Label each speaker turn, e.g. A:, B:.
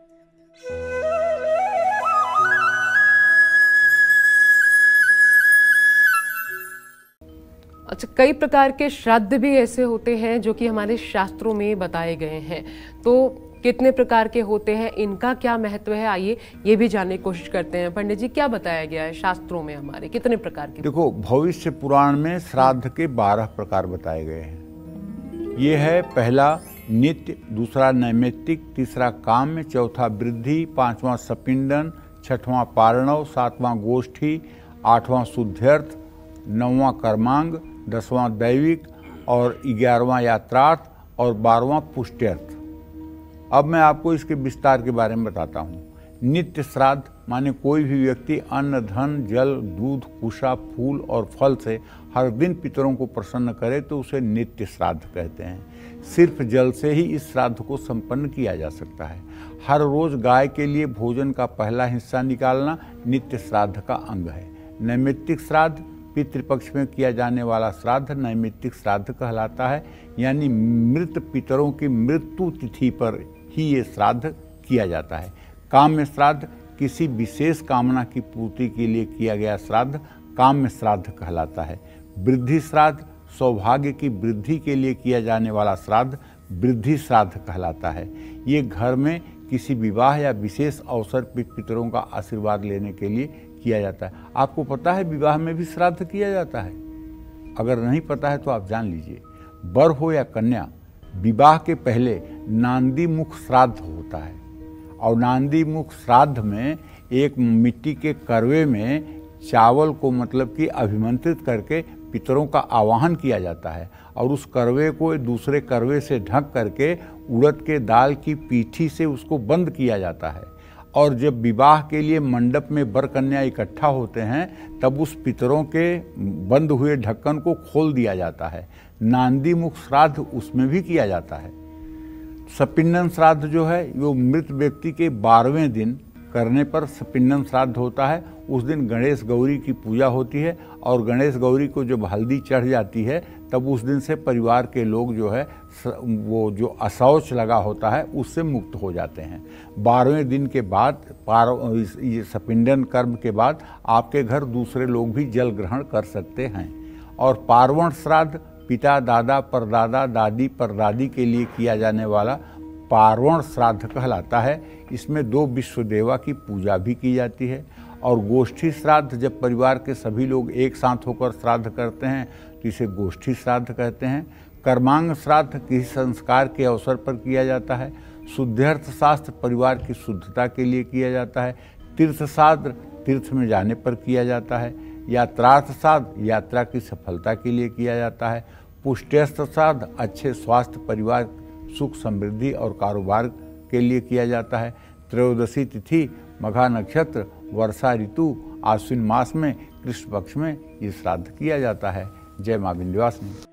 A: अच्छा, कई प्रकार के श्राद्ध भी ऐसे होते हैं जो कि हमारे शास्त्रों में बताए गए हैं, तो कितने प्रकार के होते हैं, इनका क्या महत्व है, आइए ये भी जानने की कोशिश करते हैं। पंडित जी, क्या बताया गया है शास्त्रों में हमारे, कितने प्रकार के?
B: देखो, भविष्य पुराण में श्राद्ध के 12 प्रकार बताए गए हैं। ये है पहला नित्य, दूसरा नैमित्तिक, तीसरा काम्य, चौथा वृद्धि, पांचवां सपिंडन, छठवां पारणव, सातवां गोष्ठी, आठवां शुद्ध्यर्थ, नौवां कर्मांग, 10वां दैविक और 11वां यात्रार्थ और 12वां पुष्ट्यर्थ। अब मैं आपको इसके विस्तार के बारे में बताता हूँ। नित्य श्राद्ध माने कोई भी व्यक्ति अन्न, धन, जल, दूध, कुशा, फूल और फल से हर दिन पितरों को प्रसन्न करे तो उसे नित्य श्राद्ध कहते हैं। सिर्फ जल से ही इस श्राद्ध को संपन्न किया जा सकता है। हर रोज गाय के लिए भोजन का पहला हिस्सा निकालना नित्य श्राद्ध का अंग है। नैमित्तिक श्राद्ध पितृपक्ष में किया जाने वाला श्राद्ध नैमित्तिक श्राद्ध कहलाता है, यानी मृत पितरों की मृत्यु तिथि पर ही ये श्राद्ध किया जाता है। काम्य श्राद्ध किसी विशेष कामना की पूर्ति के लिए किया गया श्राद्ध काम्य श्राद्ध कहलाता है। वृद्धि श्राद्ध सौभाग्य की वृद्धि के लिए किया जाने वाला श्राद्ध वृद्धि श्राद्ध कहलाता है। ये घर में किसी विवाह या विशेष अवसर पर पितरों का आशीर्वाद लेने के लिए किया जाता है। आपको पता है विवाह में भी श्राद्ध किया जाता है? अगर नहीं पता है तो आप जान लीजिए। वर हो या कन्या, विवाह के पहले नांदी मुख श्राद्ध होता है और नांदी मुख श्राद्ध में एक मिट्टी के करवे में चावल को मतलब कि अभिमंत्रित करके पितरों का आवाहन किया जाता है और उस करवे को दूसरे करवे से ढक करके उड़द के दाल की पीठी से उसको बंद किया जाता है। और जब विवाह के लिए मंडप में वर कन्या इकट्ठा होते हैं तब उस पितरों के बंद हुए ढक्कन को खोल दिया जाता है। नांदी मुख श्राद्ध उसमें भी किया जाता है। सपिंडन श्राद्ध जो है वो मृत व्यक्ति के 12वें दिन करने पर सपिंडन श्राद्ध होता है। उस दिन गणेश गौरी की पूजा होती है और गणेश गौरी को जब हल्दी चढ़ जाती है तब उस दिन से परिवार के लोग जो है वो जो अशौच लगा होता है उससे मुक्त हो जाते हैं। 12वें दिन के बाद सपिंडन कर्म के बाद आपके घर दूसरे लोग भी जल ग्रहण कर सकते हैं। और पार्वण श्राद्ध पिता, दादा, परदादा, दादी, परदादी के लिए किया जाने वाला पार्वण श्राद्ध कहलाता है। इसमें 2 विश्वदेवा की पूजा भी की जाती है। और गोष्ठी श्राद्ध जब परिवार के सभी लोग एक साथ होकर श्राद्ध करते हैं तो इसे गोष्ठी श्राद्ध कहते हैं। कर्मांग श्राद्ध किसी संस्कार के अवसर पर किया जाता है। शुद्ध्यर्थ शास्त्र परिवार की शुद्धता के लिए किया जाता है। तीर्थ श्राद्ध तीर्थ में जाने पर किया जाता है। यात्रार्थ श्राद्ध यात्रा की सफलता के लिए किया जाता है। पुष्ट्यर्थ श्राद्ध अच्छे स्वास्थ्य, परिवार, सुख, समृद्धि और कारोबार के लिए किया जाता है। त्रयोदशी तिथि, मघा नक्षत्र, वर्षा ऋतु, आश्विन मास में कृष्ण पक्ष में ये श्राद्ध किया जाता है। जय मां विंध्यवासिनी।